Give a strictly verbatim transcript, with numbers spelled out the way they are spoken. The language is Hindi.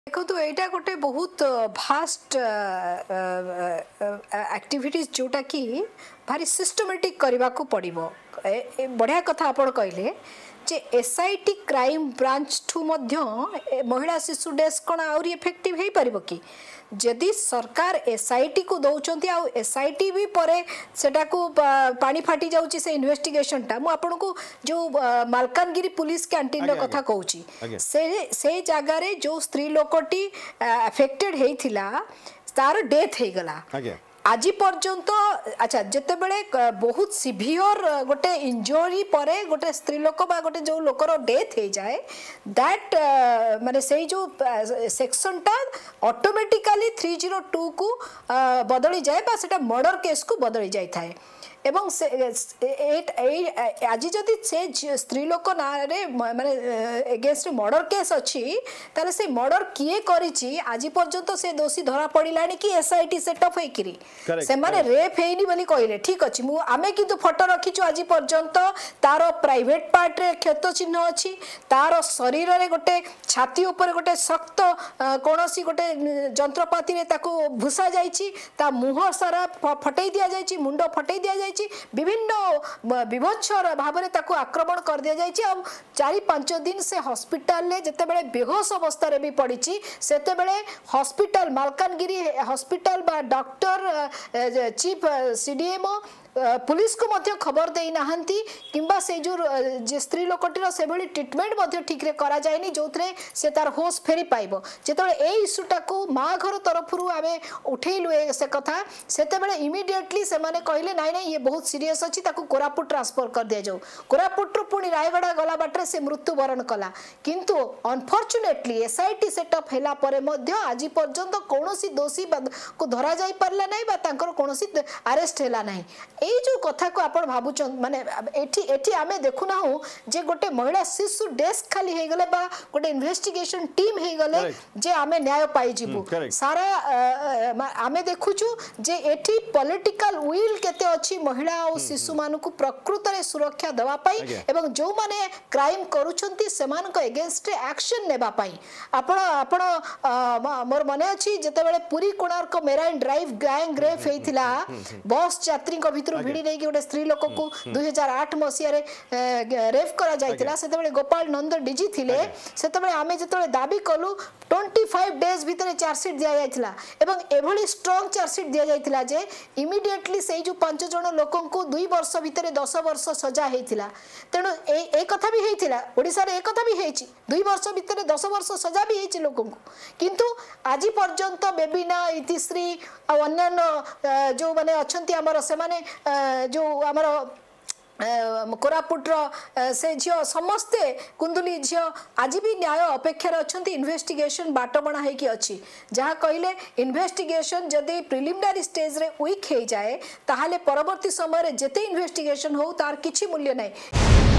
देखो तो यहाँ गोटे बहुत भास्ट एक्टिविटीज जोटा कि भारी सिस्टमेटिक करने को पड़ो। बढ़िया कथा आप कहले जे एसआईटी क्राइम ब्रांच ठू मध्य महिला शिशु डेस्क कौन आउरी इफेक्टिव हो पार कि जदि सरकार एसआईटी को दौरान आउ एसआईटी भी परे सेटा को पानी फाटी जाउची से इन्वेस्टिगेशन टा मु आपन को जो मालकानगिरी पुलिस कैंटीन कथा कहूची से से जगह रे जो स्त्री लोकटी अफेक्टेड हेइथिला तार डेथ हे गला आज पर्यंत। अच्छा जिते बड़े बहुत सिवियर गोटे इंजरी परे गोटे स्त्री लोक बा गोटे जो लोकर डेथ हो जाए दैट माने से जो सेक्शन टा ऑटोमेटिकली थ्री जीरो टू को बदली जाए बा सेटा मर्डर केस को बदली जाए थाए एवं से आज जदि से स्त्री लोक ना माने एगेंस्ट मर्डर केस अच्छी ताले से मर्डर किए करिछि आज पर्यंत से दोषी धरा पड़िलानी कि एसआईटी सेटअप होइकिरी से माने रेप हेइनी बोली कहले ठीक अछि मु आमे किंतु फोटो रखिछु आज पर्यंत तार प्राइवेट पार्ट रे क्षत चिन्ह अछि तार शरीर रे गोटे छाती ऊपर गोटे सख्त कोनोसी गोटे जंत्रपाती रे ताको भुसा जाइछि ता मुह सारा फटई दिया जाइछि मुंडो फटई दिया विभिन्न विभत्सर भाव में ताको आक्रमण कर दिया जाइए। अब चारि पांच दिन से हॉस्पिटल ले जते बेले बेहोश अवस्था रे भी पड़ी सेते बेले हॉस्पिटल मालकानगिरी हॉस्पिटल बा डॉक्टर चीफ सीडीएमओ पुलिस को मध्य खबर दे नाहंती किंबा से जो जे स्त्री लोकटीर से भली ट्रीटमेंट मध्य ठीक रे करा जायनी जोथरे से तार होश फेरी पाइबो जेतबे ए इश्यूटा को माँ घर तरफरु आमे उठेलु से कथा सेते बेले इमीडिएटली से माने कहले नाही नाही ये बहुत सीरियस अछि ताको कोरापुट ट्रांसफर कर दिया जाऊ कोरापुट रु पुनी रायगड़ा गला बाटरे से मृत्यु वरण कला किंतु अनफॉर्चुनेटली एसआईटी सेटअप हैला परे मध्य आज पर्यंत कोनोसी दोषी को धरा जाई परला नाही बा तांकर कोनोसी अरेस्ट हैला नाही। এই जो कथा को आपण भाबुचन माने एठी एठी आमे देखु ना हो जे गोटे महिला शिशु डेस्क खाली हे गले बा गोटे इन्वेस्टिगेशन टीम हे गले जे आमे न्याय पाई जिबु सारा आमे देखुछु जे एठी पॉलिटिकल विल केते अछि महिला और शिशु मान को प्रकृत रे सुरक्षा देवा पाई एवं जो माने क्राइम करूछंती सेमान को अगेंस्ट एक्शन नेबा पाई आपण आपण मोर मने अछि जते बेले Puri Konark marine drive gang rape हेतिला बस यात्री को भीतर भिड़ी नहीं कि गोटे स्त्री लोक को दुई हजार आठ मसीह रेप करा जाइतिला सेते गोपाल नंद डीजी थिले सेते आमे जतले दाबी कलु पच्चीस डेज भीतर चार्जशीट दिया जाइतिला एवं एभली स्ट्रांग चार्जशीट दिया जाइतिला जे इमीडिएटली से जो पांच जण लोकन को दुई वर्ष भीतर दस वर्ष सजा हेतिला तेणु ए ए कथा भी हेतिला ओडिसा रे ए कथा भी हेछि दुई वर्ष भीतर दस वर्ष सजा भी हेछि लोकन को किंतु आज पर्यंत बेबीना इतिश्री आ अन्य जो माने अछंती हमर से माने जो आमर कोरापुटर से झील समस्ते कुंदुली झील आज भी न्याय अपेक्षार अच्छा इन्वेस्टिगेशन बाटबणा होगी अच्छी जहाँ कहले इन्वेस्टिगेशन जदि प्रिलिमिनारी स्टेज रे वीक हो जाए ताहले परवर्ती समय जेते इन्वेस्टिगेशन हो तार किछि मूल्य नहीं।